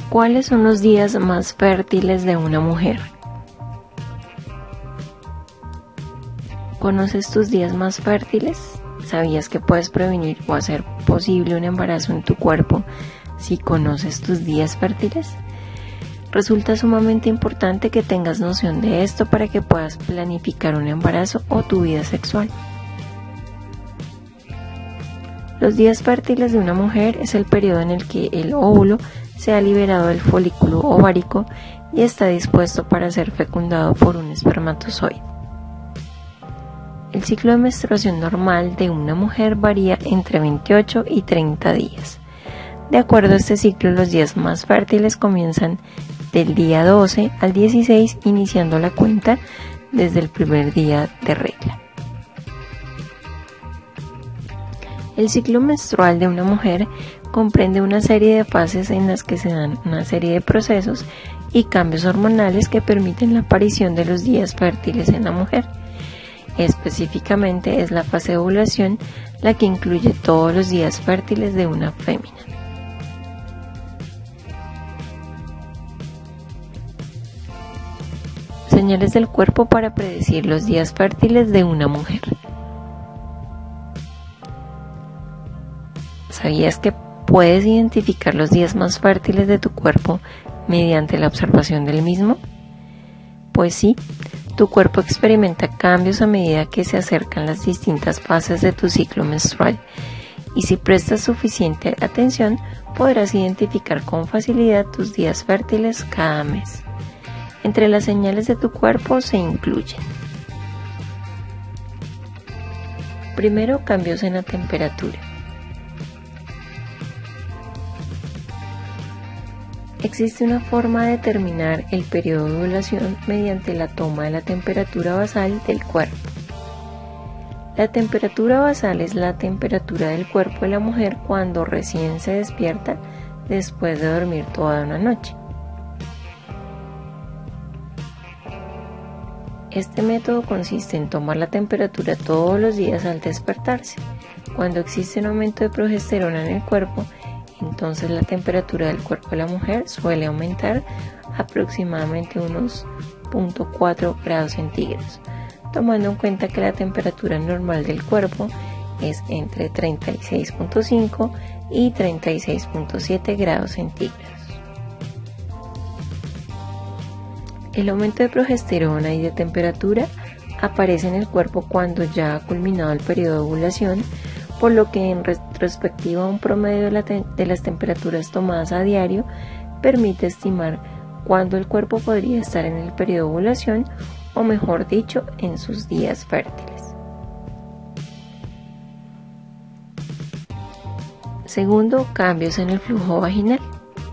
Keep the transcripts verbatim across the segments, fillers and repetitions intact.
¿Cuáles son los días más fértiles de una mujer? ¿Conoces tus días más fértiles? ¿Sabías que puedes prevenir o hacer posible un embarazo en tu cuerpo si conoces tus días fértiles? Resulta sumamente importante que tengas noción de esto para que puedas planificar un embarazo o tu vida sexual. Los días fértiles de una mujer es el periodo en el que el óvulo se ha liberado del folículo ovárico y está dispuesto para ser fecundado por un espermatozoide. El ciclo de menstruación normal de una mujer varía entre veintiocho y treinta días. De acuerdo a este ciclo, los días más fértiles comienzan del día doce al dieciséis, iniciando la cuenta desde el primer día de regla. El ciclo menstrual de una mujer comprende una serie de fases en las que se dan una serie de procesos y cambios hormonales que permiten la aparición de los días fértiles en la mujer. Específicamente es la fase de ovulación la que incluye todos los días fértiles de una fémina. Señales del cuerpo para predecir los días fértiles de una mujer. ¿Sabías que puedes identificar los días más fértiles de tu cuerpo mediante la observación del mismo? Pues sí, tu cuerpo experimenta cambios a medida que se acercan las distintas fases de tu ciclo menstrual, y si prestas suficiente atención podrás identificar con facilidad tus días fértiles cada mes. Entre las señales de tu cuerpo se incluyen: primero, cambios en la temperatura. Existe una forma de determinar el periodo de ovulación mediante la toma de la temperatura basal del cuerpo. La temperatura basal es la temperatura del cuerpo de la mujer cuando recién se despierta después de dormir toda una noche. Este método consiste en tomar la temperatura todos los días al despertarse. Cuando existe un aumento de progesterona en el cuerpo, entonces la temperatura del cuerpo de la mujer suele aumentar aproximadamente unos cero punto cuatro grados centígrados, tomando en cuenta que la temperatura normal del cuerpo es entre treinta y seis punto cinco y treinta y seis punto siete grados centígrados. El aumento de progesterona y de temperatura aparece en el cuerpo cuando ya ha culminado el periodo de ovulación, por lo que en retrospectiva un promedio de, la te- de las temperaturas tomadas a diario permite estimar cuándo el cuerpo podría estar en el periodo de ovulación, o mejor dicho, en sus días fértiles. Segundo, cambios en el flujo vaginal.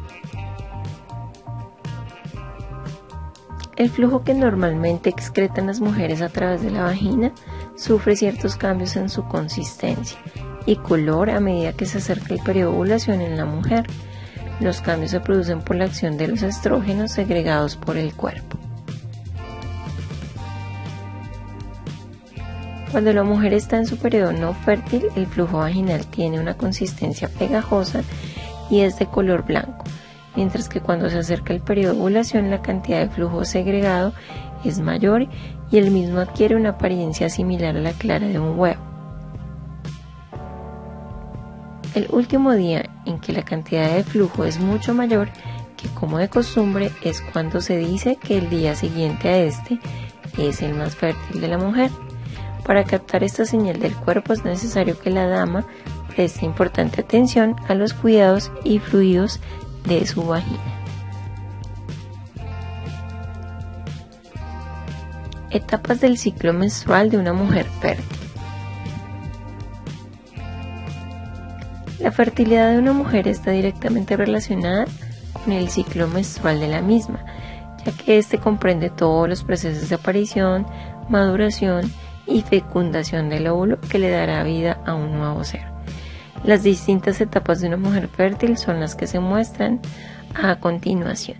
El flujo que normalmente excretan las mujeres a través de la vagina sufre ciertos cambios en su consistencia y color a medida que se acerca el periodo de ovulación en la mujer. Los cambios se producen por la acción de los estrógenos segregados por el cuerpo. Cuando la mujer está en su periodo no fértil, el flujo vaginal tiene una consistencia pegajosa y es de color blanco, mientras que cuando se acerca el periodo de ovulación la cantidad de flujo segregado es mayor y el mismo adquiere una apariencia similar a la clara de un huevo. El último día en que la cantidad de flujo es mucho mayor que como de costumbre es cuando se dice que el día siguiente a este es el más fértil de la mujer. Para captar esta señal del cuerpo es necesario que la dama preste importante atención a los cuidados y fluidos de su vagina. Etapas del ciclo menstrual de una mujer fértil. La fertilidad de una mujer está directamente relacionada con el ciclo menstrual de la misma, ya que este comprende todos los procesos de aparición, maduración y fecundación del óvulo que le dará vida a un nuevo ser. Las distintas etapas de una mujer fértil son las que se muestran a continuación.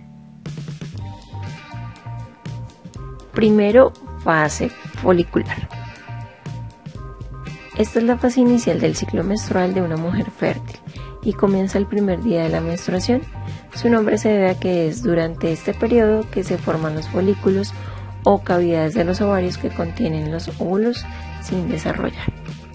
Primero, fase folicular. Esta es la fase inicial del ciclo menstrual de una mujer fértil y comienza el primer día de la menstruación. Su nombre se debe a que es durante este periodo que se forman los folículos o cavidades de los ovarios que contienen los óvulos sin desarrollar.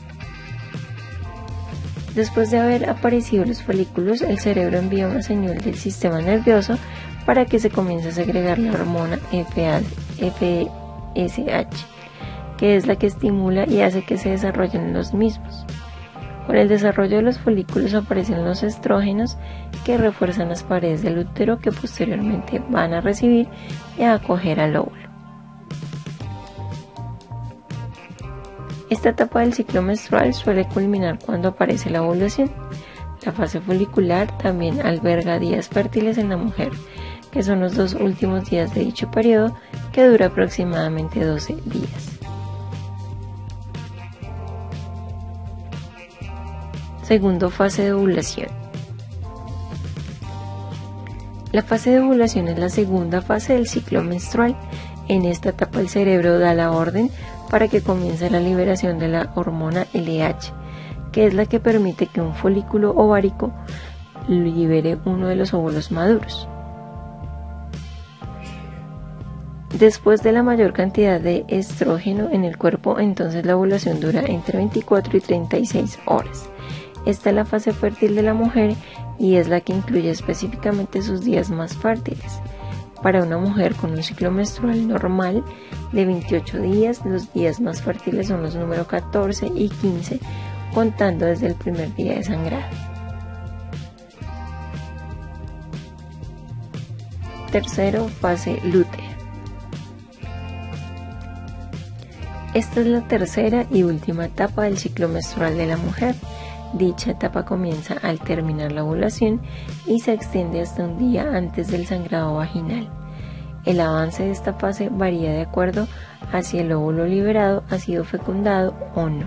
Después de haber aparecido los folículos, el cerebro envía una señal del sistema nervioso para que se comience a segregar la hormona F S H, que es la que estimula y hace que se desarrollen los mismos. Con el desarrollo de los folículos aparecen los estrógenos que refuerzan las paredes del útero, que posteriormente van a recibir y a acoger al óvulo. Esta etapa del ciclo menstrual suele culminar cuando aparece la ovulación. La fase folicular también alberga días fértiles en la mujer, que son los dos últimos días de dicho periodo, que dura aproximadamente doce días. Segundo, fase de ovulación. La fase de ovulación es la segunda fase del ciclo menstrual. En esta etapa el cerebro da la orden para que comience la liberación de la hormona L H, que es la que permite que un folículo ovárico libere uno de los óvulos maduros. Después de la mayor cantidad de estrógeno en el cuerpo, entonces la ovulación dura entre veinticuatro y treinta y seis horas. Esta es la fase fértil de la mujer y es la que incluye específicamente sus días más fértiles. Para una mujer con un ciclo menstrual normal de veintiocho días, los días más fértiles son los números catorce y quince, contando desde el primer día de sangrado. Tercero, fase lútea. Esta es la tercera y última etapa del ciclo menstrual de la mujer. Dicha etapa comienza al terminar la ovulación y se extiende hasta un día antes del sangrado vaginal. El avance de esta fase varía de acuerdo a si el óvulo liberado ha sido fecundado o no.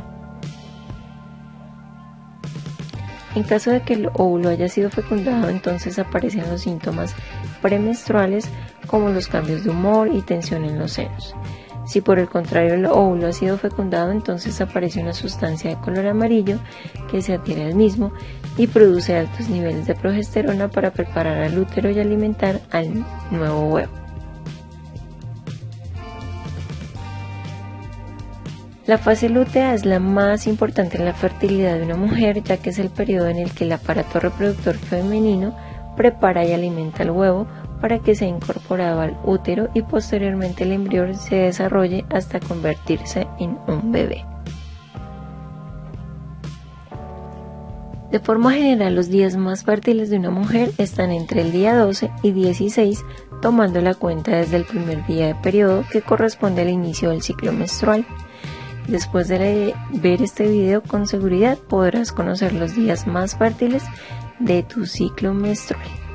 En caso de que el óvulo haya sido fecundado, entonces aparecen los síntomas premenstruales como los cambios de humor y tensión en los senos. Si por el contrario el óvulo ha sido fecundado, entonces aparece una sustancia de color amarillo que se adhiere al mismo y produce altos niveles de progesterona para preparar al útero y alimentar al nuevo huevo. La fase lútea es la más importante en la fertilidad de una mujer, ya que es el periodo en el que el aparato reproductor femenino prepara y alimenta al huevo para que sea incorporado al útero y posteriormente el embrión se desarrolle hasta convertirse en un bebé. De forma general, los días más fértiles de una mujer están entre el día doce y dieciséis, tomando la cuenta desde el primer día de periodo, que corresponde al inicio del ciclo menstrual. Después de ver este video, con seguridad podrás conocer los días más fértiles de tu ciclo menstrual.